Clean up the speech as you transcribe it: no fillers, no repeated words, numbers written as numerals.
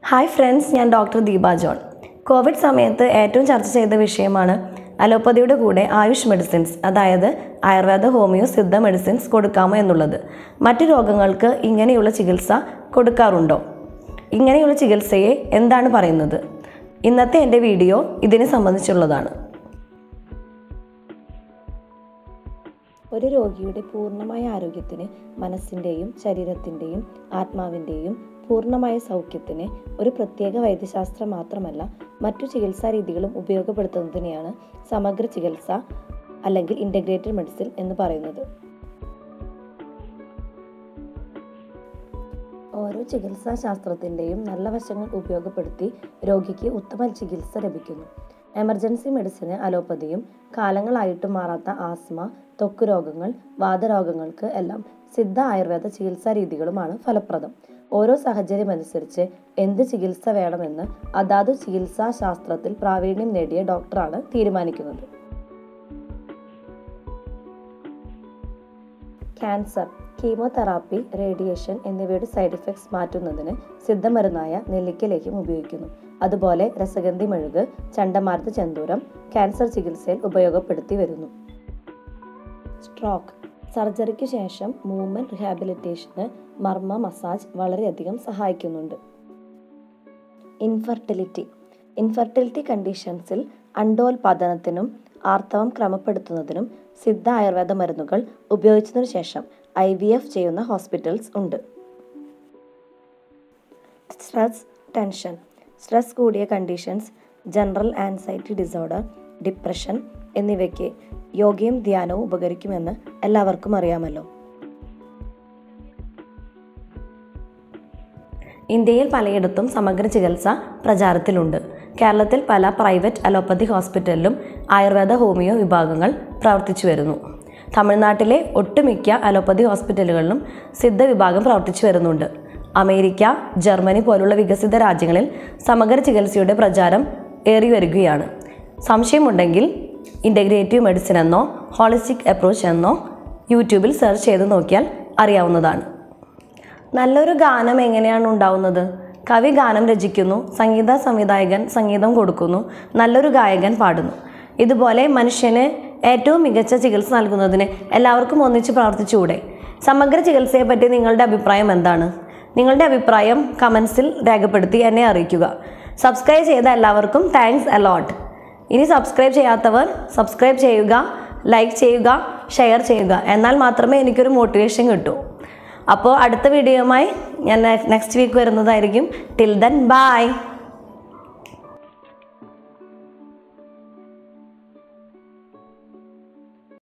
Hi friends, ഞാൻ doctor Deepa John. Covid സമയത്ത് ഏറ്റവും ചർച്ച ചെയ്ത വിഷയമാണ് അലോപ്പതിയുടെ കൂടെ ആയുഷ് മെഡിസിൻസ്, അതായത് ആയുർവേദ, ഹോമിയോ, സിദ്ധ മെഡിസിൻസ് കൊടുക്കാമോ എന്നുള്ളത്. മറ്റു രോഗങ്ങൾക്ക് ഇങ്ങനെയുള്ള ചികിത്സ കൊടുക്കാറുണ്ടോ? ഇങ്ങനെയുള്ള ചികിത്സയെ എന്താണ് പറയുന്നത്? ഇന്നത്തെ എൻ്റെ വീഡിയോ ഇതിനെ സംബന്ധിച്ചുള്ളതാണ്. ഒരു രോഗിയുടെ പൂർണ്ണമായ ആരോഗ്യത്തിന്, മനസ്സിൻ്റെയും ശരീരത്തിൻ്റെയും ആത്മാവിൻ്റെയും പൂർണ്ണമായ സൗഖ്യത്തിന് ഒരു പ്രത്യേക വൈദ്യശാസ്ത്രം മാത്രമല്ല, മറ്റു ചികിത്സാ രീതികളും ഉപയോഗപ്പെടുത്തുന്നതിനെയാണ് സമഗ്ര ചികിത്സ അല്ലെങ്കിൽ ഇൻ്റഗ്രേറ്റഡ് മെഡിസിൻ എന്ന് പറയുന്നത്. ഓരോ ചികിത്സാ ശാസ്ത്രത്തിൻ്റെയും നല്ല വശങ്ങൾ ഉപയോഗപ്പെടുത്തി രോഗിക്ക് ഉത്തമ ചികിത്സ ലഭിക്കുന്നു. എമർജൻസി മെഡിസിന് അലോപ്പതിയും കാലങ്ങളായിട്ടും മാറാത്ത ആസ്മ, ത്വക്ക് രോഗങ്ങൾ, വാതരോഗങ്ങൾക്ക് എല്ലാം സിദ്ധ ആയുർവേദ ചികിത്സാ രീതികളുമാണ് ഫലപ്രദം. ഓരോ സാഹചര്യമനുസരിച്ച് എന്ത് ചികിത്സ വേണമെന്ന് അതാതു ചികിത്സാ ശാസ്ത്രത്തിൽ പ്രാവീണ്യം നേടിയ ഡോക്ടറാണ് തീരുമാനിക്കുന്നത്. ക്യാൻസർ, കീമോതെറാപ്പി, റേഡിയേഷൻ എന്നിവയുടെ സൈഡ് എഫക്ട്സ് മാറ്റുന്നതിന് സിദ്ധമരുന്നായ നെല്ലിക്കലേഹ്യം ഉപയോഗിക്കുന്നു. അതുപോലെ രസഗന്ധി മെഴുക്, ചണ്ടമാരുത ചെന്തൂരം ക്യാൻസർ ചികിത്സയിൽ ഉപയോഗപ്പെടുത്തി വരുന്നു. സ്ട്രോക്ക്, സർജറിക്ക് ശേഷം മൂവ്മെന്റ് റീഹാബിലിറ്റേഷന് മർമ്മ മസാജ് വളരെയധികം സഹായിക്കുന്നുണ്ട്. ഇൻഫെർട്ടിലിറ്റി കണ്ടീഷൻസിൽ അണ്ഡോൽപാദനത്തിനും ആർത്തവം ക്രമപ്പെടുത്തുന്നതിനും സിദ്ധ ആയുർവേദ മരുന്നുകൾ ഉപയോഗിച്ചതിനു ശേഷം IVF ചെയ്യുന്ന ഹോസ്പിറ്റൽസ് ഉണ്ട്. ടെൻഷൻ, സ്ട്രെസ് കൂടിയ conditions, general anxiety disorder, depression എന്നിവയ്ക്ക് യോഗയും ധ്യാനവും ഉപകരിക്കുമെന്ന് എല്ലാവർക്കും അറിയാമല്ലോ. ഇന്ത്യയിൽ പലയിടത്തും സമഗ്ര ചികിത്സ പ്രചാരത്തിലുണ്ട്. കേരളത്തിൽ പല പ്രൈവറ്റ് അലോപ്പതി ഹോസ്പിറ്റലിലും ആയുർവേദ, ഹോമിയോ വിഭാഗങ്ങൾ പ്രവർത്തിച്ചു വരുന്നു. തമിഴ്നാട്ടിലെ ഒട്ടുമിക്ക അലോപ്പതി ഹോസ്പിറ്റലുകളിലും സിദ്ധ വിഭാഗം പ്രവർത്തിച്ചു വരുന്നുണ്ട്. അമേരിക്ക, ജർമ്മനി പോലുള്ള വികസിത രാജ്യങ്ങളിൽ സമഗ്ര ചികിത്സയുടെ പ്രചാരം ഏറി വരികയാണ്. സംശയമുണ്ടെങ്കിൽ ഇൻ്റഗ്രേറ്റീവ് മെഡിസിൻ എന്നോ ഹോളിസ്റ്റിക് അപ്രോച്ച് എന്നോ യൂട്യൂബിൽ സെർച്ച് ചെയ്ത് നോക്കിയാൽ അറിയാവുന്നതാണ്. നല്ലൊരു ഗാനം എങ്ങനെയാണ് ഉണ്ടാവുന്നത്? കവി ഗാനം രചിക്കുന്നു, സംഗീത സംവിധായകൻ സംഗീതം കൊടുക്കുന്നു, നല്ലൊരു ഗായകൻ പാടുന്നു. ഇതുപോലെ മനുഷ്യന് ഏറ്റവും മികച്ച ചികിത്സ നൽകുന്നതിന് എല്ലാവർക്കും ഒന്നിച്ച് പ്രവർത്തിച്ചുകൂടെ? സമഗ്ര ചികിത്സയെപ്പറ്റി നിങ്ങളുടെ അഭിപ്രായം എന്താണ്? നിങ്ങളുടെ അഭിപ്രായം കമൻസിൽ രേഖപ്പെടുത്തി എന്നെ അറിയിക്കുക. സബ്സ്ക്രൈബ് ചെയ്ത എല്ലാവർക്കും താങ്ക്സ് അലോട്ട്. ഇനി സബ്സ്ക്രൈബ് ചെയ്യാത്തവർ സബ്സ്ക്രൈബ് ചെയ്യുക, ലൈക്ക് ചെയ്യുക, ഷെയർ ചെയ്യുക. എന്നാൽ മാത്രമേ എനിക്കൊരു മോട്ടിവേഷൻ കിട്ടൂ. അപ്പോൾ അടുത്ത വീഡിയോയുമായി ഞാൻ നെക്സ്റ്റ് വീക്ക് വരുന്നതായിരിക്കും. Till then by.